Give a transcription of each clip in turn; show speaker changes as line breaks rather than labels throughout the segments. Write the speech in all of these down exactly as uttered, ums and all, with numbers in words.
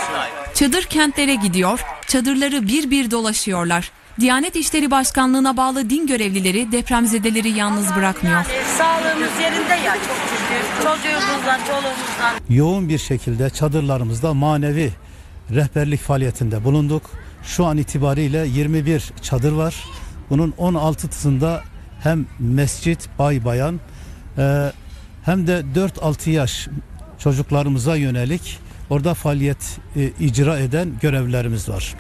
Çadır kentlere gidiyor, çadırları bir bir dolaşıyorlar. Diyanet İşleri Başkanlığı'na bağlı din görevlileri depremzedeleri yalnız bırakmıyor.
Yani sağlığımız yerinde ya, çok şükür. Çocuğumuzdan, çoluğumuzdan.
Yoğun bir şekilde çadırlarımızda manevi rehberlik faaliyetinde bulunduk. Şu an itibariyle yirmi bir çadır var. Bunun on altısında hem mescit, bay bayan e, hem de dört altı yaş çocuklarımıza yönelik orada faaliyet e, icra eden görevlilerimiz var.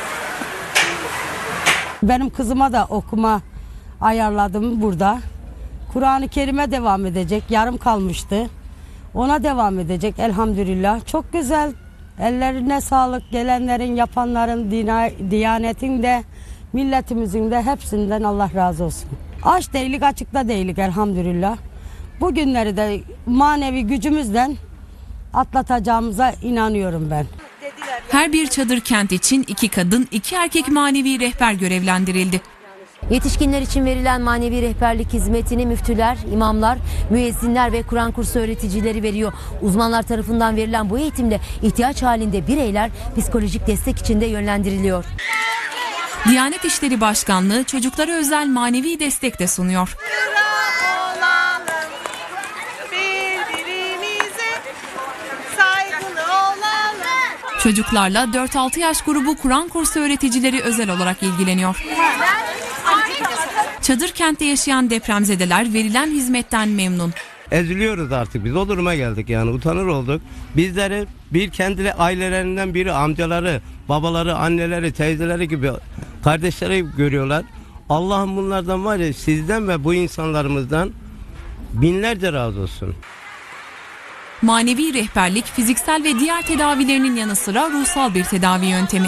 Benim kızıma da okuma ayarladım burada. Kur'an-ı Kerim'e devam edecek. Yarım kalmıştı. Ona devam edecek elhamdülillah. Çok güzel. Ellerine sağlık. Gelenlerin, yapanların, dina, diyanetin de, milletimizin de hepsinden Allah razı olsun. Aç değilik, açıkta değilik elhamdülillah. Bu günleri de manevi gücümüzden atlatacağımıza inanıyorum ben.
Her bir çadır kent için iki kadın, iki erkek manevi rehber görevlendirildi.
Yetişkinler için verilen manevi rehberlik hizmetini müftüler, imamlar, müezzinler ve Kur'an kursu öğreticileri veriyor. Uzmanlar tarafından verilen bu eğitimde ihtiyaç halinde bireyler psikolojik destek için de yönlendiriliyor.
Diyanet İşleri Başkanlığı çocuklara özel manevi destek de sunuyor. Çocuklarla dört altı yaş grubu Kur'an kursu öğreticileri özel olarak ilgileniyor. Çadır kentte yaşayan depremzedeler verilen hizmetten memnun.
Eziliyoruz artık, biz o duruma geldik, yani utanır olduk. Bizleri bir kendi ailelerinden biri, amcaları, babaları, anneleri, teyzeleri gibi kardeşleri görüyorlar. Allah'ım bunlardan var ya, sizden ve bu insanlarımızdan binlerce razı olsun.
Manevi rehberlik fiziksel ve diğer tedavilerinin yanı sıra ruhsal bir tedavi yöntemi.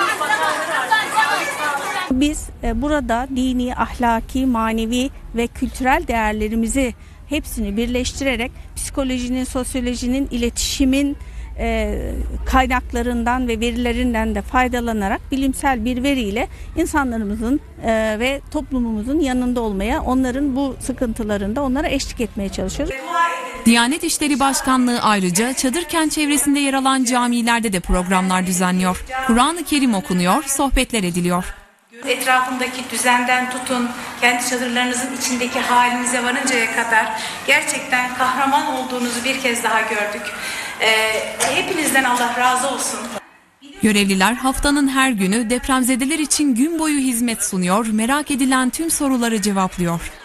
Biz burada dini, ahlaki, manevi ve kültürel değerlerimizi hepsini birleştirerek psikolojinin, sosyolojinin, iletişimin e, kaynaklarından ve verilerinden de faydalanarak bilimsel bir veriyle insanlarımızın e, ve toplumumuzun yanında olmaya, onların bu sıkıntılarında onlara eşlik etmeye çalışıyoruz.
Diyanet İşleri Başkanlığı ayrıca çadır kent çevresinde yer alan camilerde de programlar düzenliyor. Kur'an-ı Kerim okunuyor, sohbetler ediliyor.
Etrafındaki düzenden tutun, kendi çadırlarınızın içindeki halinize varıncaya kadar gerçekten kahraman olduğunuzu bir kez daha gördük. Ee, hepinizden Allah razı olsun.
Görevliler haftanın her günü depremzedeler için gün boyu hizmet sunuyor, merak edilen tüm soruları cevaplıyor.